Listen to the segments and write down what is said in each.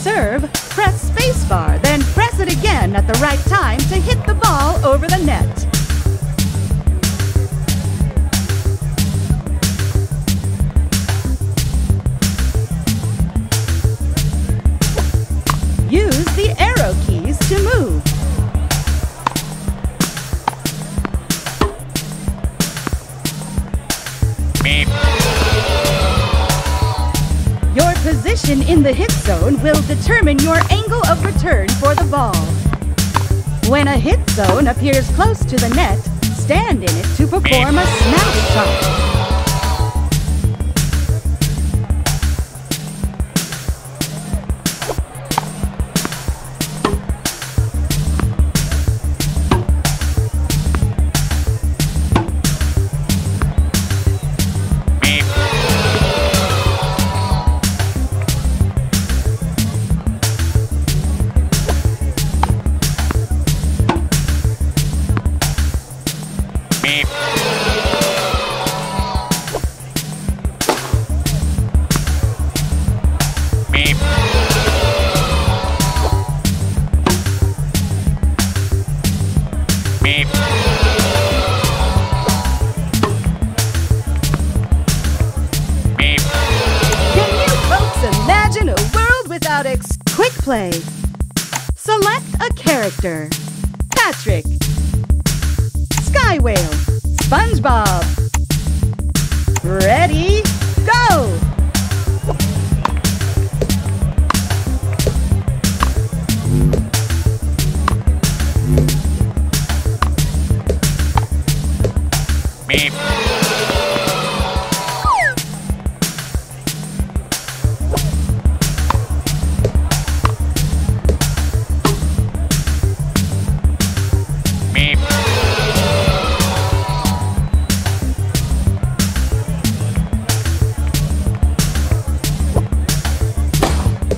serve, press spacebar, then press it again at the right time to hit the ball over the net. Use the arrow keys to move. Beep. Your position in the hit zone will determine your angle of return for the ball. When a hit zone appears close to the net, stand in it to perform a smash shot. Beep. Beep. Beep. Can Beep. you folks imagine a world without Quick Play? Select a character. Patrick. Sky Whale. SpongeBob. Ready, go! Beep. Beep.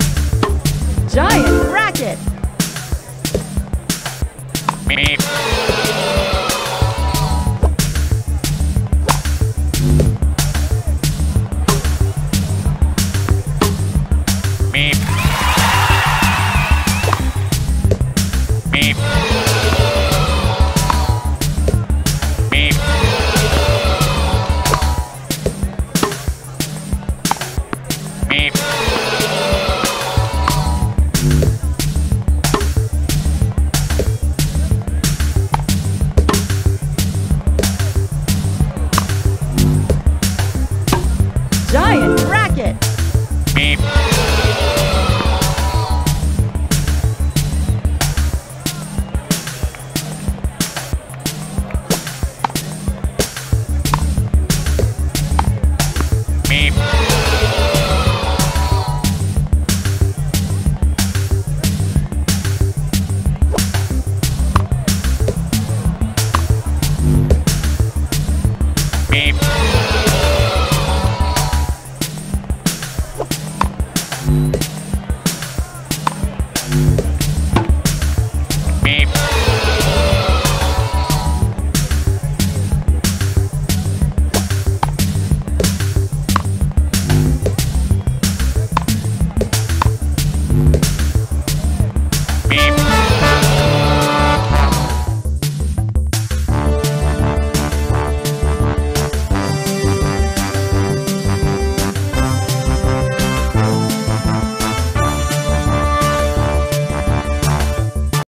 Giant Racket. Beep.